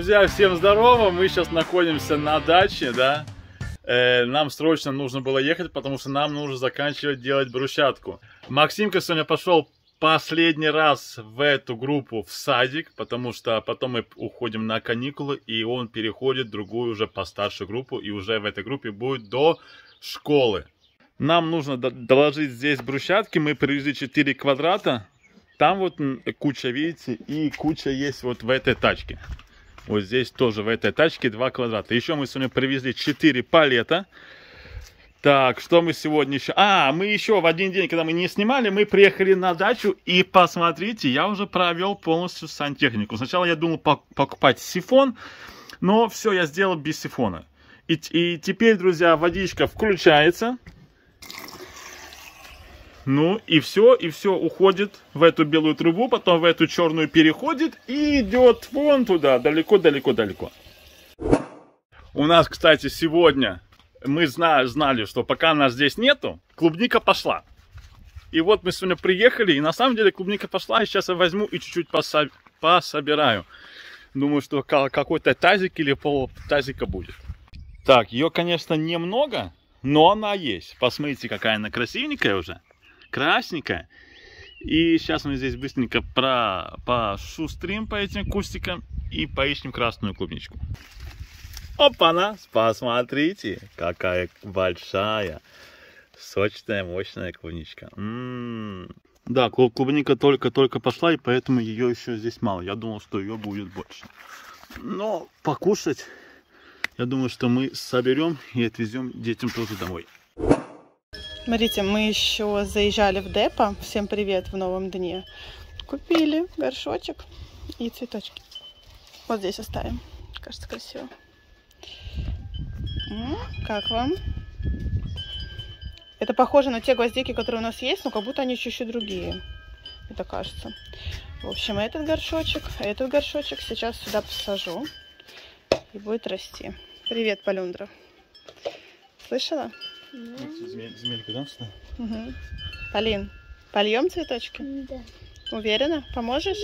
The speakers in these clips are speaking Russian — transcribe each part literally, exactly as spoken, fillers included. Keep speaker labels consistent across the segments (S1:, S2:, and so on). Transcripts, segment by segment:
S1: Друзья, всем здорово! Мы сейчас находимся на даче, да? Э, нам срочно нужно было ехать, потому что нам нужно заканчивать делать брусчатку. Максимка сегодня пошел последний раз в эту группу в садик, потому что потом мы уходим на каникулы, и он переходит в другую уже постарше группу, и уже в этой группе будет до школы. Нам нужно доложить здесь брусчатки, мы привезли четыре квадрата, там вот куча, видите, и куча есть вот в этой тачке. Вот здесь тоже в этой тачке два квадрата. Еще мы сегодня привезли четыре палета. Так, что мы сегодня еще... А, мы еще в один день, когда мы не снимали, мы приехали на дачу. И посмотрите, я уже провел полностью сантехнику. Сначала я думал покупать сифон, но все, я сделал без сифона. И, и теперь, друзья, водичка включается. Ну, и все, и все уходит в эту белую трубу, потом в эту черную переходит и идет вон туда, далеко-далеко-далеко. У нас, кстати, сегодня... Мы знали, что пока нас здесь нету, клубника пошла. И вот мы сегодня приехали, и на самом деле клубника пошла, и сейчас я возьму и чуть-чуть посо... пособираю. Думаю, что какой-то тазик или пол тазика будет. Так, ее, конечно, немного, но она есть. Посмотрите, какая она красивенькая уже. Красненькая. И сейчас мы здесь быстренько про... пошустрим по этим кустикам и поищем красную клубничку. Опа-на! Посмотрите, какая большая, сочная, мощная клубничка. М-м-м. Да, клубника только-только пошла, и поэтому ее еще здесь мало. Я думал, что ее будет больше. Но покушать, я думаю, что мы соберем и отвезем детям тоже домой.
S2: Смотрите, мы еще заезжали в депо. Всем привет в новом дне. Купили горшочек и цветочки. Вот здесь оставим. Кажется, красиво. Как вам? Это похоже на те гвоздики, которые у нас есть, но как будто они чуть-чуть другие. Это кажется. В общем, этот горшочек, этот горшочек сейчас сюда посажу. И будет расти. Привет, Полюндра. Слышала?
S1: Земельку, да, что?
S2: Угу. Полин, польем цветочки?
S3: Да.
S2: Уверена? Поможешь?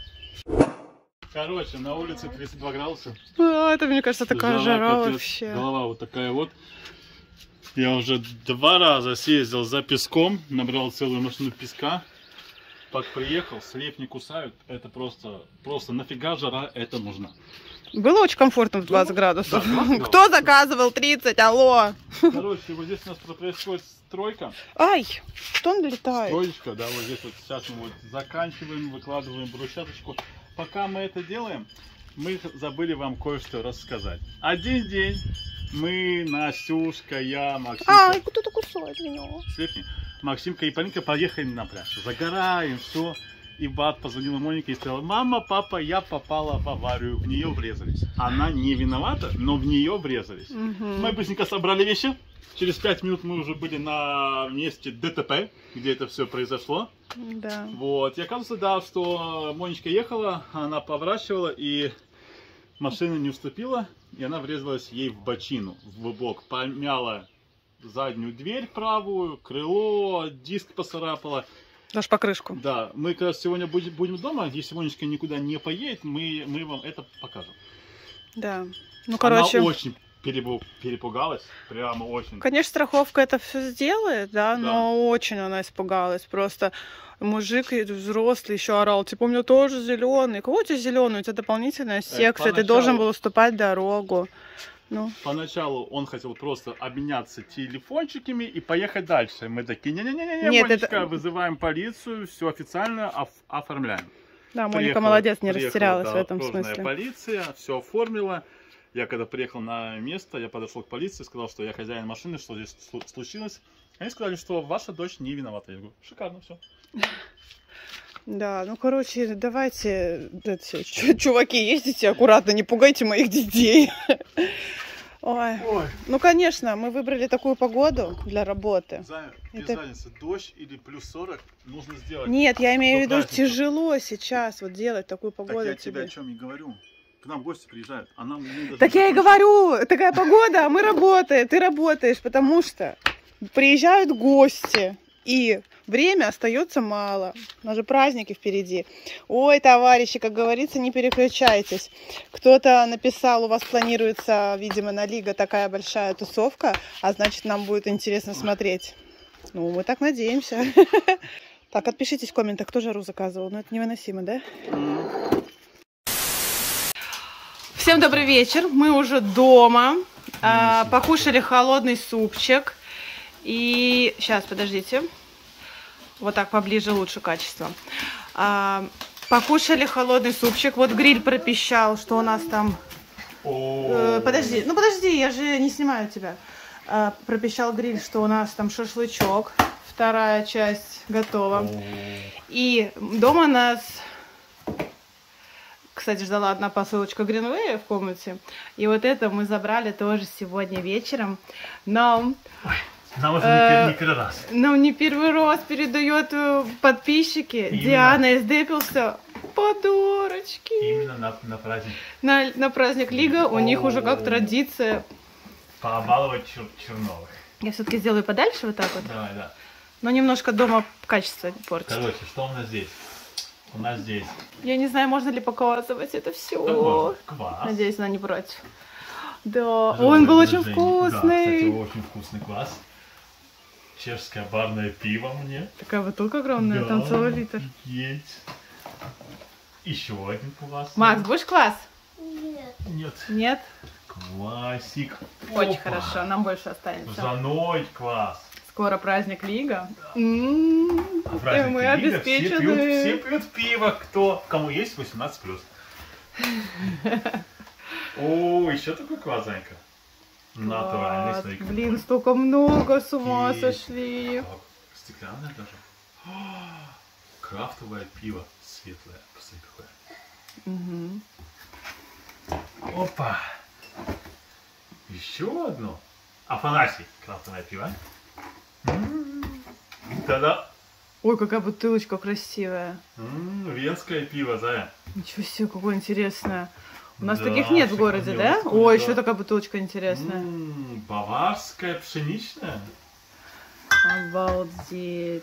S1: Короче, на улице тридцать два градуса.
S2: А, это, мне кажется, такая
S1: Жара,
S2: жара
S1: капец,
S2: вообще.
S1: Голова вот такая вот. Я уже два раза съездил за песком, набрал целую машину песка. Так приехал, слеп не кусают. Это просто, просто нафига жара это нужно.
S2: Было очень комфортно в двадцать градусов.
S1: Да, двадцать
S2: Кто заказывал тридцать? Алло.
S1: Короче, вот здесь у нас происходит стройка.
S2: Ай, что он летает?
S1: Строечка, да, вот здесь вот сейчас мы вот заканчиваем, выкладываем брусчаточку. Пока мы это делаем, мы забыли вам кое-что рассказать. Один день мы, Настюшка, я, Максимка...
S2: Ай, кто-то кусает меня.
S1: Слепни. Максимка и Полинка поехали на пляж. Загораем, все. И Бат позвонила Монике и сказала: мама, папа, я попала в аварию, в нее врезались. Она не виновата, но в нее врезались.
S2: Угу.
S1: Мы быстренько собрали вещи. Через пять минут мы уже были на месте ДТП, где это все произошло.
S2: Да.
S1: Вот. И оказывается, да, что Монечка ехала, она поворачивала, и машина не уступила, и она врезалась ей в бочину, в бок. Помяла заднюю дверь правую, крыло, диск поцарапала.
S2: Даже покрышку.
S1: Да, мы как раз сегодня будем, будем дома, если Монечка никуда не поедет, мы, мы вам это покажем.
S2: Да. Ну, короче...
S1: Она очень перепугалась, прямо очень.
S2: Конечно, страховка это все сделает, да,
S1: Да.
S2: но очень она испугалась. Просто мужик взрослый еще орал, типа, у меня тоже зеленый. Кого у тебя зеленый? У тебя дополнительная секция,
S1: поначалу...
S2: ты должен был уступать дорогу. Ну.
S1: Поначалу он хотел просто обменяться телефончиками и поехать дальше. Мы такие: не-не-не,
S2: Нет,
S1: Монечка,
S2: это...
S1: вызываем полицию, все официально оф оформляем.
S2: Да, Моника
S1: Приехала,
S2: молодец, не
S1: приехала,
S2: растерялась
S1: да,
S2: в этом
S1: окружная
S2: смысле.
S1: Полиция все оформила. Я когда приехал на место, я подошел к полиции, сказал, что я хозяин машины, что здесь случилось. Они сказали, что ваша дочь не виновата. Я говорю: шикарно, все.
S2: Да, ну короче, давайте, эти, чуваки, ездите аккуратно, не пугайте моих детей. Ой. Ой. Ну, конечно, мы выбрали такую погоду для работы.
S1: Зая, без
S2: Это...
S1: разницы, дождь или плюс сорок, нужно сделать.
S2: Нет, я имею в виду,
S1: праздника.
S2: Тяжело сейчас вот делать такую погоду.
S1: Так я
S2: тебе.
S1: тебе о чем и говорю. К нам гости приезжают, а нам...
S2: Так я и говорю, такая погода, а мы работаем, ты работаешь, потому что приезжают гости, и время остается мало. У нас же праздники впереди. Ой, товарищи, как говорится, не переключайтесь. Кто-то написал, у вас планируется, видимо, на Лига такая большая тусовка, а значит, нам будет интересно смотреть. Ну, мы так надеемся. Так, отпишитесь в комментах, кто жару заказывал. Ну, это невыносимо, да? Всем добрый вечер. Мы уже дома. А, покушали холодный супчик. И сейчас, подождите. Вот так поближе лучше качество. А, покушали холодный супчик. Вот гриль пропищал, что у нас там... Э, подожди, ну подожди, я же не снимаю тебя. А, пропищал гриль, что у нас там шашлычок. Вторая часть готова. И дома нас... Кстати, ждала одна посылочка Greenway в комнате. И вот это мы забрали тоже сегодня вечером. Но...
S1: Ой, нам уже э, не первый раз.
S2: Нам не первый раз передает подписчики. Именно. Диана из Деппелса подарочки.
S1: Именно на, на праздник.
S2: На, на праздник Лига. У них уже как традиция.
S1: Побаловать чер черновых.
S2: Я все-таки сделаю подальше вот так вот.
S1: Давай, да.
S2: Но немножко дома качество портит.
S1: Короче, что у нас здесь? У нас здесь.
S2: Я не знаю, можно ли показывать это все.
S1: Квас.
S2: Надеюсь, она не против. Да, Живой он был очень вкусный. Да,
S1: кстати, очень вкусный квас. Чешское барное пиво мне.
S2: Такая бутылка огромная, да, там целый литр.
S1: Есть. Еще один квас.
S2: Макс, будешь квас?
S1: Нет. Нет.
S2: Нет?
S1: Квасик.
S2: Очень Опа. Хорошо, нам больше останется.
S1: Заной квас.
S2: Скоро праздник Лига. Да. М-м-м.
S1: А праздник
S2: мы
S1: Лига,
S2: обеспечены.
S1: Все пьют, все пьют пиво, кто, кому есть восемнадцать плюс. О, еще такой квас, Занька. Натуральный снейк.
S2: Блин, столько много, с ума сошли.
S1: Стеклянное даже. Крафтовое пиво светлое. Посмотри, какое. Угу. Опа. Еще одно. Афанасий. Крафтовое пиво. Тогда.
S2: Ой, какая бутылочка красивая.
S1: М-м, венское пиво, Зая.
S2: Ничего себе, какое интересное. У нас
S1: да,
S2: таких нет в городе, да? Ой, да. Еще такая бутылочка интересная.
S1: М-м, баварская пшеничная.
S2: Обалдеть.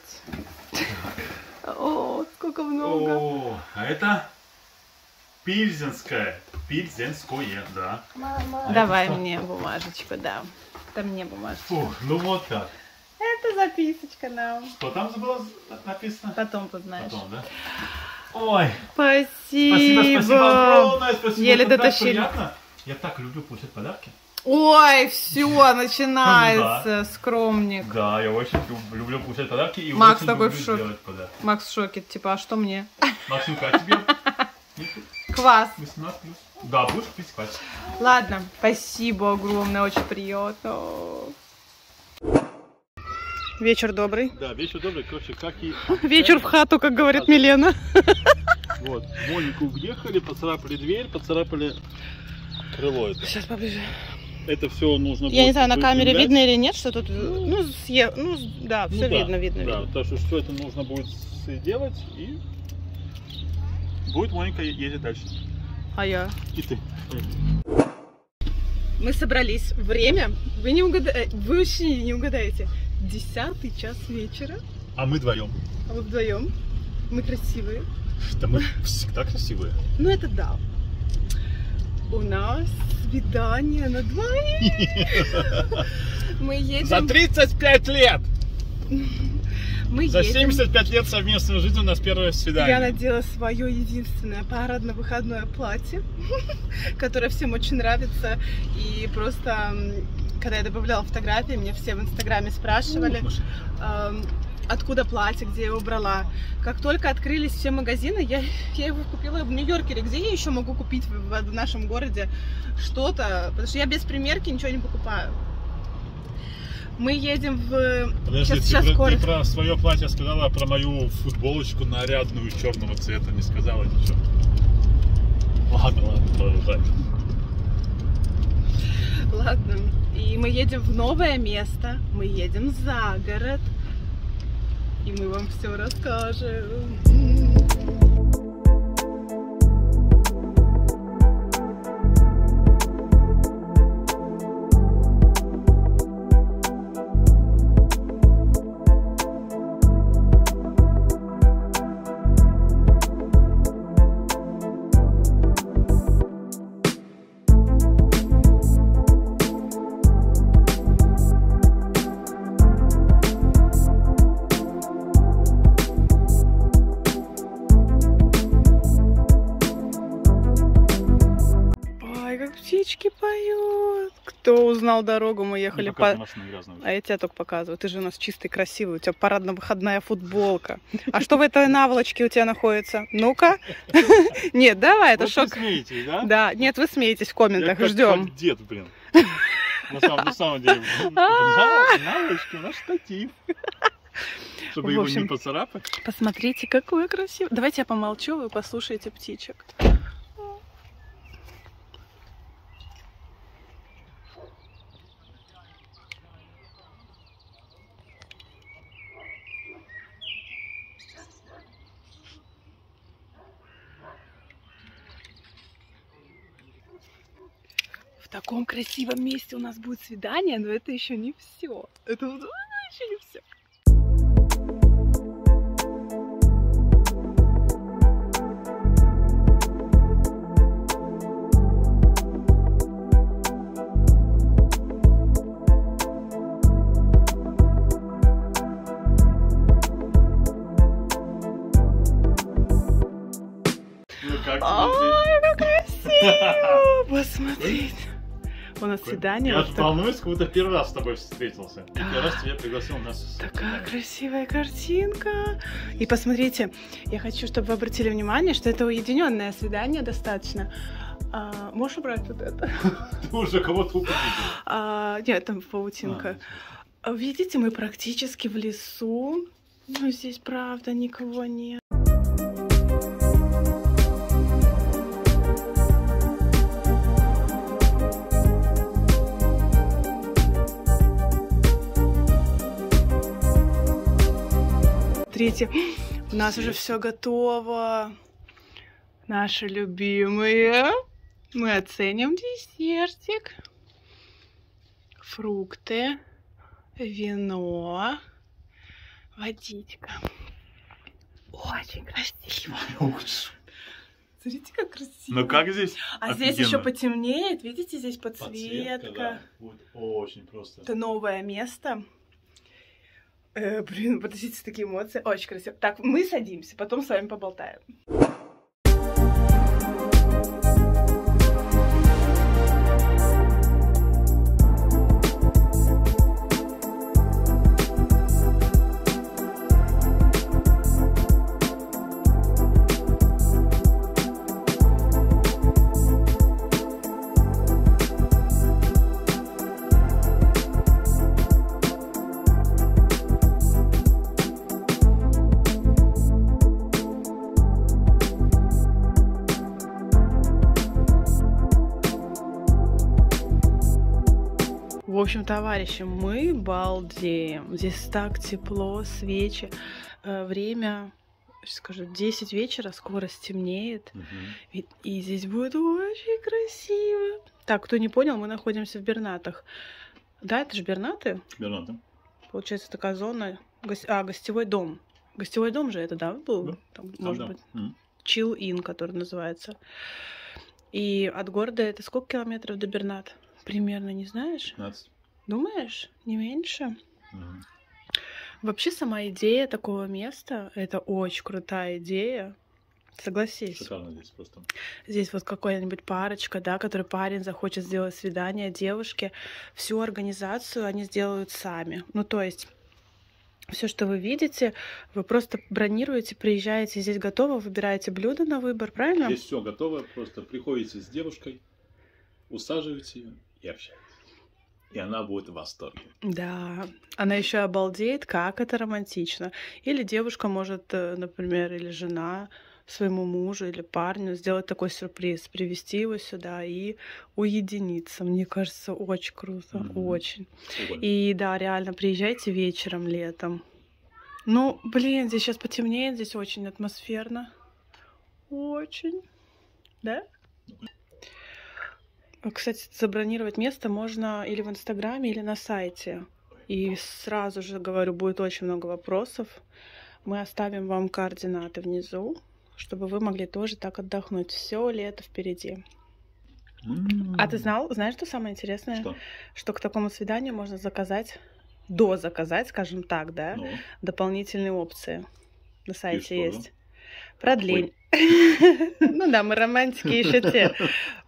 S2: О, сколько много.
S1: О, а это пильзенское. Пильзенское, да.
S2: Мама. Давай мне бумажечку, да. Там мне бумажечку.
S1: Фух, ну вот так.
S2: Это записочка нам.
S1: Что там было написано?
S2: Потом познаешь.
S1: Потом, да? Ой.
S2: Спасибо.
S1: Спасибо, спасибо огромное. Спасибо.
S2: Еле дотащили.
S1: Я так люблю получать подарки.
S2: Ой, все, начинается, да. Скромник.
S1: Да, я очень люблю получать подарки и
S2: Макс
S1: очень
S2: такой
S1: люблю
S2: в шоке.
S1: делать подарки.
S2: Макс в шоке, типа, а что мне?
S1: Максимка, а тебе?
S2: Квас.
S1: восемнадцать плюс. Да, будешь пить квас.
S2: Ладно, спасибо огромное, очень приятно. Вечер добрый.
S1: Да, вечер добрый, короче, как и...
S2: Вечер в хату, как говорит Милена.
S1: Вот, Монику въехали, поцарапали дверь, поцарапали крыло это.
S2: Сейчас поближе.
S1: Это все нужно будет...
S2: Я не знаю, на камере видно или нет, что тут... Ну, съе... ну да, все ну, видно, да, видно,
S1: да,
S2: видно.
S1: Так что все это нужно будет сделать, и будет Моника ездить дальше.
S2: А я?
S1: И ты.
S2: Мы собрались. Время, вы не угадаете, вы вообще не угадаете. Десятый час вечера.
S1: А мы вдвоем.
S2: А мы вдвоем. Мы красивые.
S1: Да мы всегда красивые.
S2: Ну это да. У нас свидание на двоих. Мы едем...
S1: За тридцать пять лет!
S2: Мы
S1: За
S2: едем...
S1: семьдесят пять лет совместной жизни у нас первое свидание.
S2: Я надела свое единственное парадно-выходное платье, которое всем очень нравится. И просто, когда я добавляла фотографии, мне все в Инстаграме спрашивали, э, откуда платье, где я его брала. Как только открылись все магазины, я, я его купила в Нью-Йоркере. Где я еще могу купить в, в нашем городе что-то? Потому что я без примерки ничего не покупаю. Мы едем в...
S1: Подожди, сейчас, ты, сейчас про, скоро... ты про свое платье сказала, а про мою футболочку нарядную черного цвета не сказала ничего. Ладно, ладно, продолжай.
S2: Ладно, и мы едем в новое место, мы едем за город, и мы вам все расскажем. Кто узнал дорогу, мы ехали по...
S1: Грязную.
S2: А я тебя только показываю. Ты же у нас чистый, красивый. У тебя парадно-выходная футболка. А что в этой наволочке у тебя находится? Ну-ка. Нет, давай, это шок.
S1: Вы смеетесь, да?
S2: Да, нет, вы смеетесь в комментах. Ждем.
S1: Дед, блин. На самом деле. Наволочки, наш штатив. Чтобы его не поцарапать.
S2: Посмотрите, какой красивый. Давайте я помолчу, вы послушайте птичек. В таком красивом месте у нас будет свидание, но это еще не все. Это еще не все. Ой, как красиво! Посмотрите. У нас свидание.
S1: Я вот так... волнуюсь, как будто первый раз с тобой встретился. Да. Первый раз тебя пригласил у нас.
S2: Такая красивая картинка. И посмотрите, я хочу, чтобы вы обратили внимание, что это уединенное свидание достаточно. А, можешь убрать вот это?
S1: Ты уже кого-то увидел.
S2: А, нет, там паутинка. А. Видите, мы практически в лесу. Но здесь, правда, никого нет. Смотрите, у нас уже все готово. Наши любимые. Мы оценим десертик. Фрукты, вино, водичка. Очень красиво. Смотрите, как красиво.
S1: Ну как здесь?
S2: А
S1: офигенно.
S2: Здесь еще потемнеет. Видите, здесь подсветка.
S1: Подсветка, да. Будет очень просто.
S2: Это новое место. Э, блин, подождите, такие эмоции. Очень красиво. Так, мы садимся, потом с вами поболтаем. В общем, товарищи, мы балдеем. Здесь так тепло, свечи. Время, скажу, десять вечера, скоро стемнеет. Угу. И, и здесь будет очень красиво. Так, кто не понял, мы находимся в Бернатах. Да, это же Бернаты?
S1: Бернаты.
S2: Получается, такая зона... А, гостевой дом. Гостевой дом же это, да, был?
S1: Да.
S2: Там,
S1: Там,
S2: может
S1: да.
S2: быть,
S1: Mm.
S2: Chill Inn, который называется. И от города это сколько километров до Бернат? Примерно, не знаешь?
S1: пятнадцать.
S2: Думаешь? Не меньше?
S1: Mm.
S2: Вообще, сама идея такого места, это очень крутая идея. Согласись.
S1: Шикарно здесь просто.
S2: Здесь вот какая-нибудь парочка, да, который парень захочет сделать свидание девушке. Всю организацию они сделают сами. Ну, то есть... Все, что вы видите, вы просто бронируете, приезжаете, здесь готово, выбираете блюдо на выбор, правильно?
S1: Здесь все готово, просто приходите с девушкой, усаживаете ее и общаетесь. И она будет в восторге.
S2: Да, она еще обалдеет, как это романтично. Или девушка может, например, или жена своему мужу или парню сделать такой сюрприз, привести его сюда и уединиться. Мне кажется, очень круто, mm-hmm. очень. Ой. И да, реально, приезжайте вечером, летом. Ну, блин, здесь сейчас потемнеет, здесь очень атмосферно. Очень. Да? Кстати, забронировать место можно или в Инстаграме, или на сайте. И сразу же говорю, будет очень много вопросов. Мы оставим вам координаты внизу, чтобы вы могли тоже так отдохнуть. Все лето впереди. Mm-hmm. А ты знал, знаешь, что самое интересное?
S1: Что?
S2: Что к такому свиданию можно заказать, дозаказать, скажем так, да, no. дополнительные опции. На сайте есть. Да? Продление. Ну да, мы романтики еще те.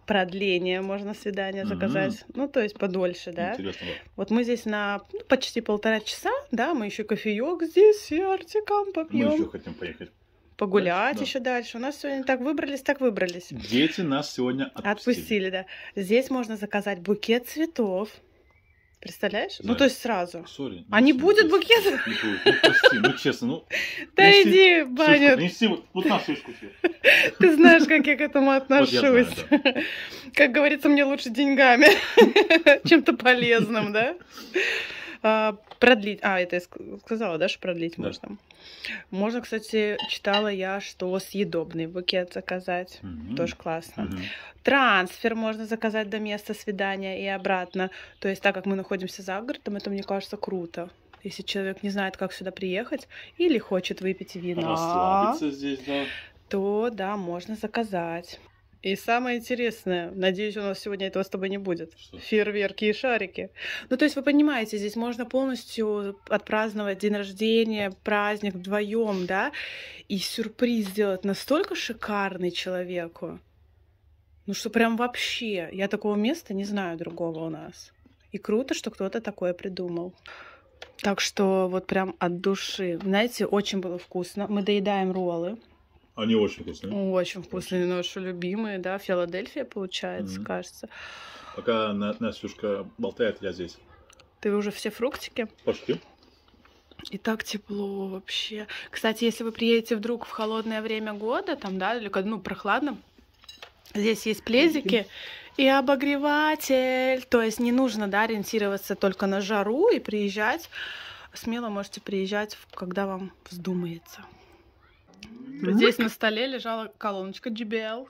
S2: продление можно свидание заказать. Mm-hmm. Ну, то есть подольше, да.
S1: Интересно, да.
S2: Вот мы здесь на ну, почти полтора часа, да, мы еще кофеек здесь с десертиком попьем.
S1: Мы еще хотим поехать.
S2: Погулять
S1: дальше,
S2: еще
S1: да.
S2: дальше. У нас сегодня так выбрались, так выбрались.
S1: Дети нас сегодня отпустили.
S2: Отпустили, да. Здесь можно заказать букет цветов. Представляешь? Да. Ну, то есть сразу.
S1: Sorry,
S2: а не будет букет?
S1: Не будет. Ну, прости, ну, честно, ну...
S2: Да иди, Баня.
S1: Принеси вот, вот на шишку.
S2: Ты знаешь, как я к этому отношусь. Как говорится, мне лучше деньгами, чем-то полезным, да? А, продлить. А, это я сказала, да, что продлить да. можно. Можно, кстати, читала я, что съедобный букет заказать. Mm-hmm. Тоже классно. Mm-hmm. Трансфер можно заказать до места свидания и обратно. То есть, так как мы находимся за городом, это, мне кажется, круто. Если человек не знает, как сюда приехать, или хочет выпить вина,
S1: расслабиться здесь, да.
S2: то, да, можно заказать. И самое интересное, надеюсь, у нас сегодня этого с тобой не будет.
S1: Что?
S2: Фейерверки и шарики. Ну, то есть, вы понимаете, здесь можно полностью отпраздновать день рождения, праздник вдвоем, да, и сюрприз сделать настолько шикарный человеку. Ну, что прям вообще, я такого места не знаю другого у нас. И круто, что кто-то такое придумал. Так что вот прям от души. Знаете, очень было вкусно. Мы доедаем роллы.
S1: Они очень вкусные.
S2: Очень вкусные, наши любимые, да, Филадельфия, получается, mm-hmm. кажется.
S1: Пока Настюшка болтает, я здесь.
S2: Ты уже все фруктики?
S1: Почти.
S2: И так тепло вообще. Кстати, если вы приедете вдруг в холодное время года, там, да, или ну, прохладно, здесь есть пледики и обогреватель. То есть не нужно, да, ориентироваться только на жару и приезжать. Смело можете приезжать, когда вам вздумается. Здесь на столе лежала колоночка джей би эл.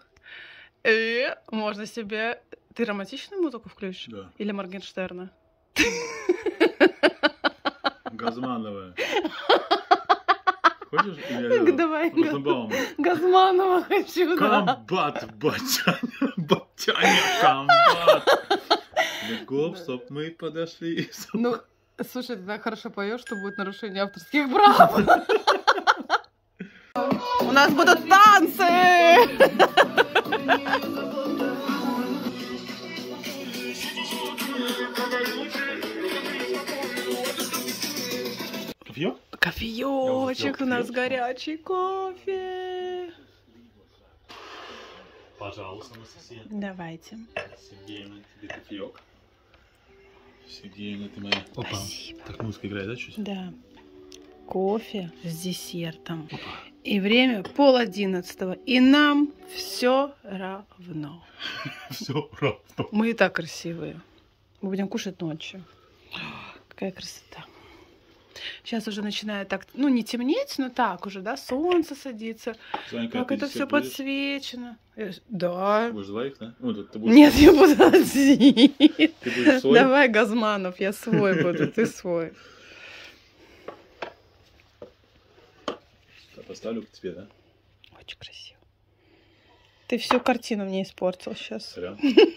S2: И можно себе... Ты романтичную музыку включишь?
S1: Да.
S2: Или Моргенштерна?
S1: Газманова. Хочешь?
S2: Давай. Газманова хочу, да.
S1: Комбат, батяня, батяня, комбат. Гоп, стоп, мы подошли.
S2: Ну, слушай, ты так хорошо поешь, что будет нарушение авторских прав. У нас будут танцы!
S1: Кофеёк?
S2: Кофеёчек, у нас горячий кофе.
S1: Пожалуйста, Анастасия.
S2: Давайте.
S1: Сергеевна, тебе кофеёк. Сергеевна, ты моя. Опа.
S2: Спасибо.
S1: Так музыка играет, да, чуть?
S2: Да. Кофе с десертом. Опа. И время пол одиннадцатого. И нам все равно.
S1: Все равно.
S2: Мы и так красивые. Мы будем кушать ночью. Какая красота. Сейчас уже начинает так, ну не темнеть, но так уже, да, солнце садится.
S1: Санька,
S2: как это все подсвечено. Да.
S1: Ты будешь двоих, да? Ну, ты будешь...
S2: Нет, я буду один.
S1: Ты будешь свой?
S2: Давай, Газманов, я свой буду, ты свой.
S1: Поставлю к тебе, да?
S2: Очень красиво. Ты всю картину мне испортил сейчас.
S1: Зря.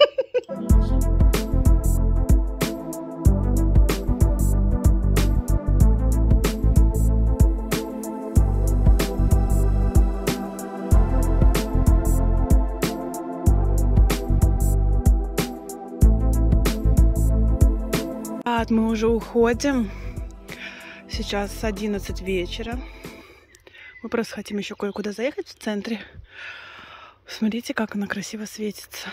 S2: Мы уже уходим. Сейчас одиннадцать вечера. Мы просто хотим еще кое-куда заехать в центре. Смотрите, как она красиво светится.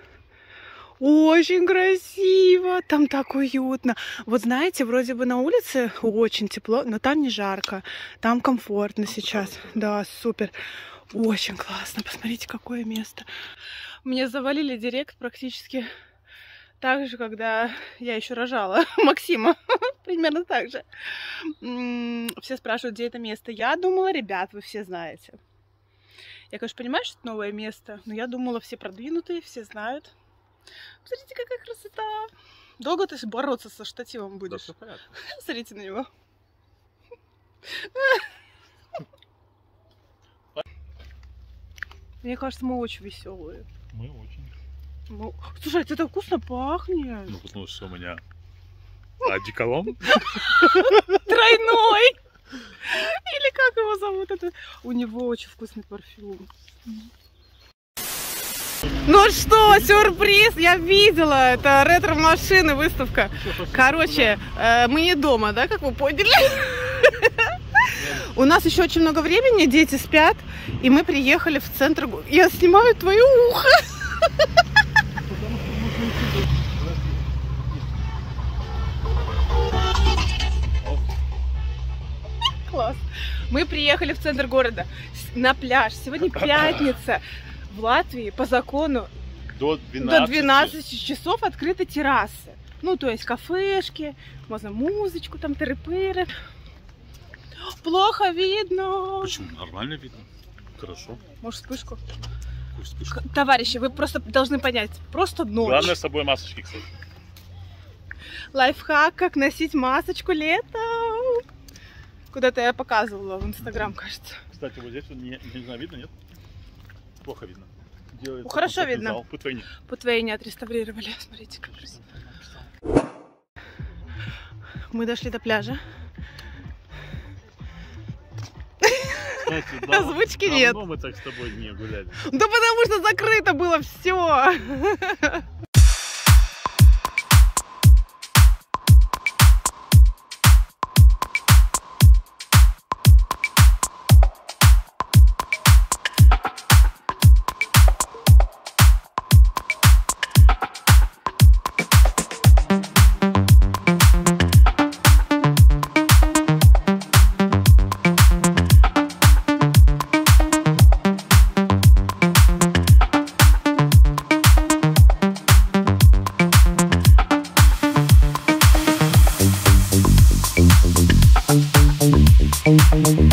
S2: Очень красиво. Там так уютно. Вот знаете, вроде бы на улице очень тепло, но там не жарко. Там комфортно сейчас. Да, супер. Очень классно. Посмотрите, какое место. Мне завалили директ практически так же, когда я еще рожала Максима. Примерно так же. Все спрашивают, где это место. Я думала, ребят, вы все знаете. Я, конечно, понимаю, что это новое место, но я думала, все продвинутые, все знают. Смотрите, какая красота. Долго ты бороться со штативом будешь? Да, все понятно. Смотрите на него. Мне кажется, мы очень веселые.
S1: Мы очень.
S2: Мы... Слушай, это вкусно пахнет.
S1: Ну, потому что у меня одеколон.
S2: Тройной. Или как его зовут? Это... У него очень вкусный парфюм. Ну что, сюрприз, я видела, это ретро-машины, выставка. Короче, э, мы не дома, да, как вы поняли? У нас еще очень много времени, дети спят, и мы приехали в центр города. Я снимаю твое ухо. Класс. Мы приехали в центр города на пляж. Сегодня пятница. В Латвии по закону
S1: до двенадцати.
S2: До двенадцати часов открыты террасы. Ну, то есть кафешки, можно музычку, там тыры-пыры. Плохо видно.
S1: Почему? Нормально видно. Хорошо.
S2: Может, вспышку?
S1: Какую вспышку?
S2: Товарищи, вы просто должны понять. Просто ночь.
S1: Главное с собой масочки, кстати.
S2: Лайфхак, как носить масочку летом. Куда-то я показывала в Инстаграм, кажется.
S1: Кстати, вот здесь не, не знаю, видно, нет? Плохо видно.
S2: Ну, хорошо видно.
S1: Путвейни.
S2: Путвейни отреставрировали. Смотрите, как красиво. Мы дошли до пляжа.
S1: Кстати, да,
S2: озвучки нет.
S1: Мы так с тобой не гуляли.
S2: Да потому что закрыто было все.
S3: Thank you.